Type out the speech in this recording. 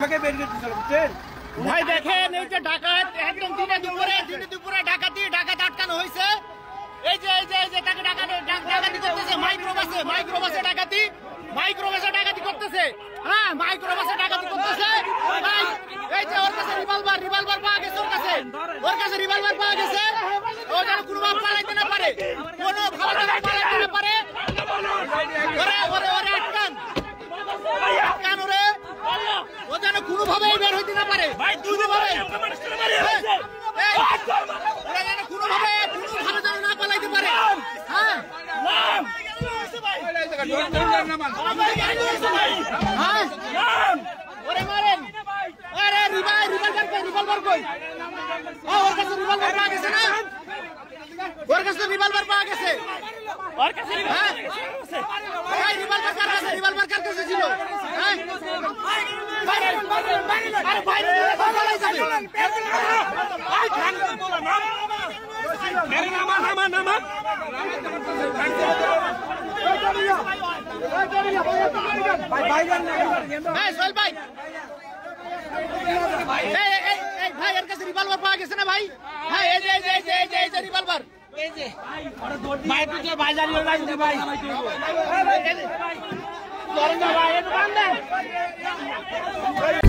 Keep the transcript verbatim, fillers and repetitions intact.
ভাই দেখেন এই যে ডাকাত একদম দিনে দুপুরে দিনে দুপুরে ডাকাতি ডাকাত আটকানো হয়েছে। এই যে এই যে এই যে তাকে ডাকাতি ডাকাতি করতেছে মাইক্রোবাসে মাইক্রোবাসে ডাকাতি মাইক্রোবাসে ডাকাতি করতেছে। হ্যাঁ মাইক্রোবাসে ডাকাতি করতেছে। এই যে ওর কাছে রিভলভার রিভলভার পাওয়া গেছে ওর কাছে ওর কাছে রিভলভার পাওয়া গেছে। ও যেন কোনোভাবে পালাইতে না পারে কোনো ভাবে যেন পালাইতে না পারে। ওরে ওরে ওরে আটকান আটকান ওরে ও যেন কোনোভাবেই বের হইতে না পারে কোনোভাবে ওরা যেন কোনোভাবে কোনোভাবে যেন না পালাইতে পারে। হ্যাঁ ওরে মারেন আরে রিভাই রিভলভার কই রিভলভার কই ওর কাছে রিভলভার পাওয়া গেছে না ওর কাছে রিভলভার পাওয়া গেছে ওর কাছে হ্যাঁ ভাই রিভলভার কার কাছে রিভলভার কার কাছে ছিল হ্যাঁ বাইরে বাইরে বাইরে আরে বাইরে পালাই যাবে ভাই খান বলা না মেরে নামা নামা নামা ভাই ভাই ভাই সোহেল ভাই এই এই এই ভাই এর কাছে রিভলভার পাওয়া গেছে না ভাই। হ্যাঁ এই যে এই যে এই যে এই যে এই যে রিভলভার এই যে ভাই তুই যে ভাই জানিও না যে ভাই ধরেন না ভাই এটা বান্ধেন